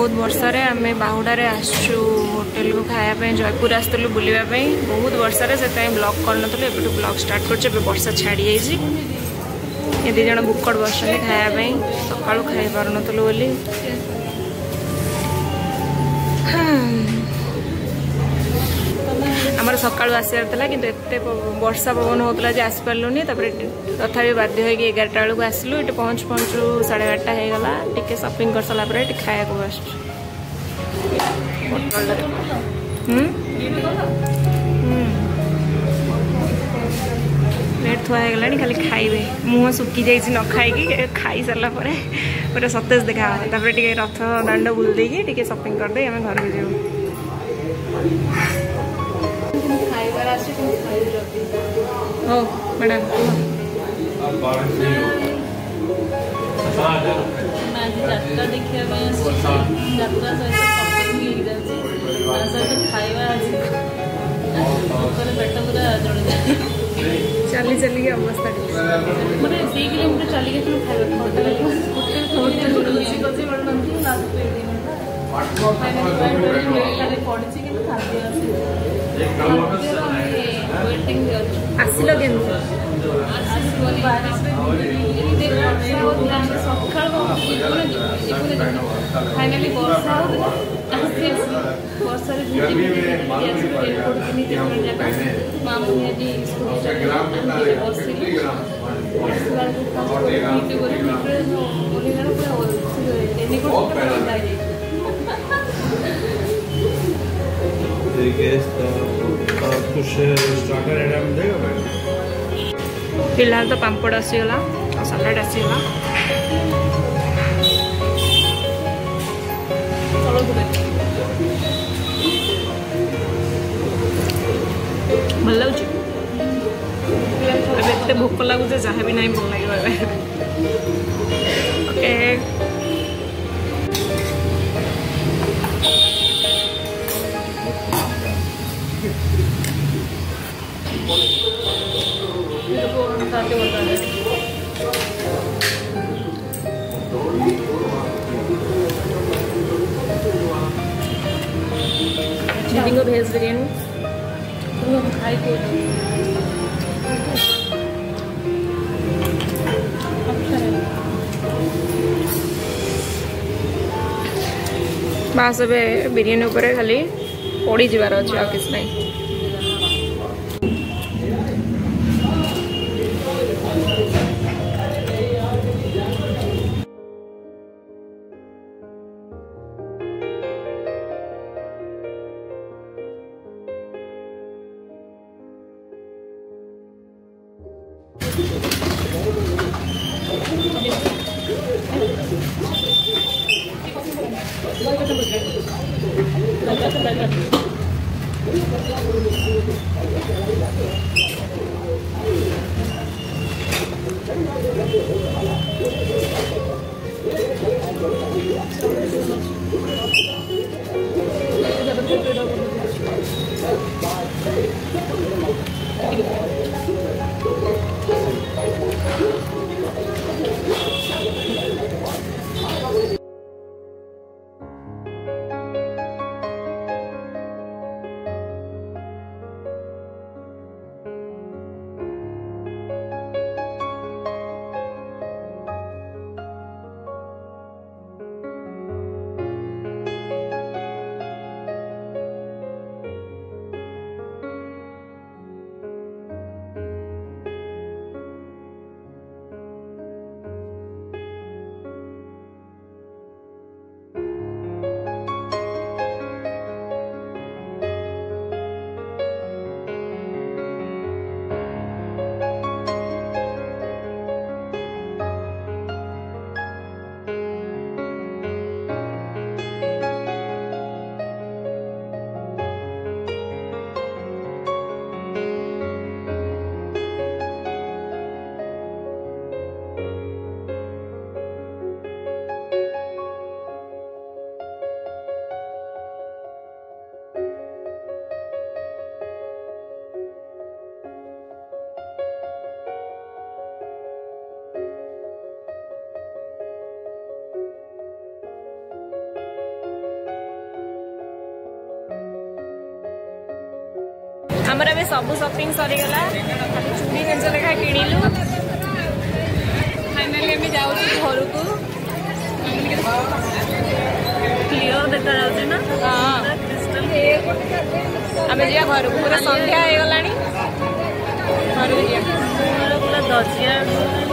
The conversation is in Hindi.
बहुत वर्षा रे आमे बाहुडा रे आसछु होटल को खाया पे जयपुर आस्तलु बुलिबा पे बहुत वर्षा रे सेता ब्लॉग करनतलु एबेटु ब्लॉग स्टार्ट करछ बे वर्षा छाड़ी जाईछि ए दि जण बुकड़ बसले खाया पे सकाळु खाइ परनतलु बोली आमर सकाळु आसियार तला किंतु एते वर्षा पवन होतला जे आसी परलुनी तबरे तथापि बाध्य होई 11टा बेलू आसलु एटे पहुंचु 12:30 हो गला टिके शॉपिंग कर सला परे टिके खाया को बस प्लेट थुआ गला खाली खाइबे मुह सुखी जाइछि न खाई खाई सरला परे पूरा सतेज देखा तबरे टिके रथ दांड बुल देकी टिके शॉपिंग कर दे हम घर के जेउ खाइबार आसी खाइ जल्दी ओ मैडम यात्रा देखिए यात्रा सहित खाଇବା पेट पूरा चली चली अवस्था मैंने 2 किलोमीटर चली गई आसिल के फाइनाली वर्षा वर्षा कुछ स्टार्टर आइटम देगा भाई फिलहाल तो पापड़ आसीगला सलाड आसीगला भल लगे एत भोक लगुचे जहाँ भी नहीं भल लगे ओके दीदी को भेज बिरयानी खाई बास बिरयानी उपर खाली पड़ी जीवार अच्छे आ किस नहीं आमर ए सब शॉपिंग सरीगला चूड़ी जिन लेखा किणिलु फाइनाली आम जाऊँ घर को क्लियर देखा जाऊँ ना आम जा घर को पूरा संध्या हो गला घर को पूरा दजिया